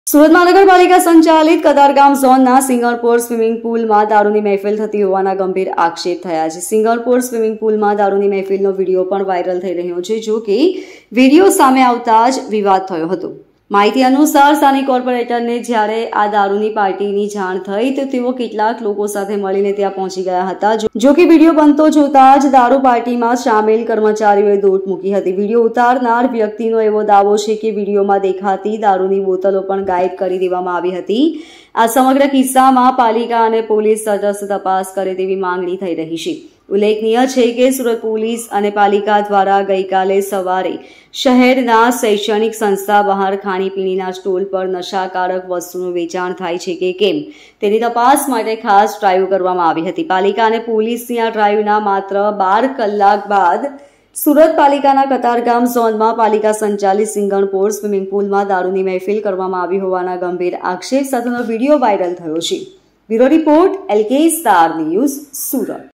સુરત મહાનગરપાલિકા સંચાલિત કતારગામ ઝોનના સિંગણપોર સ્વિમિંગ પુલમાં દારૂની મહેફિલ થતી હોવાના ગંભીર આક્ષેપ થયા છે। સિંગણપોર સ્વિમિંગ પુલમાં દારૂની મહેફિલનો વિડીયો પણ વાયરલ થઈ રહ્યો છે, જો કે વિડીયો સામે આવતા જ વિવાદ થયો હતો। માહિતી અનુસાર સ્થાનિક કોર્પોરેટરને જ્યારે આ દારૂની પાર્ટીની જાણ થઈ તો તેઓ કેટલાક લોકો સાથે મળીને ત્યાં પહોંચી ગયા હતા। જો કે વિડીયો બનતો જોતા જ દારૂ પાર્ટીમાં સામેલ કર્મચારીઓએ દોટ મૂકી હતી। વિડીયો ઉતારનાર વ્યક્તિનો એવો દાવો છે કે વિડીયોમાં દેખાતી દારૂની બોતલો પણ ગાયબ કરી દેવામાં આવી હતી। આ સમગ્ર કિસ્સામાં પાલિકા અને પોલીસ તટસ્થ તપાસ કરે તેવી માંગણી થઈ રહી છે। ઉલ્લેખનીય છે કે સુરત પોલીસ અને પાલિકા દ્વારા ગઈકાલે સવારે શહેરના શૈક્ષણિક સંસ્થા બહાર ખાણીપીણીના સ્ટોલ પર નશાકારક વસ્તુનું વેચાણ થાય છે કે કેમ તેની તપાસ માટે ખાસ ડ્રાઈવ કરવામાં આવી હતી। પાલિકા અને પોલીસની આ ડ્રાઈવના માત્ર 12 કલાક બાદ સુરત પાલિકાના કતારગામ ઝોનમાં પાલિકા સંચાલિત સિંગણપોર સ્વિમિંગ પુલમાં દારૂની મહેફિલ કરવામાં આવી હોવાના ગંભીર આક્ષેપ સાથેનો વિડીયો વાયરલ થયો છે। Bureau report LK star news, Surat.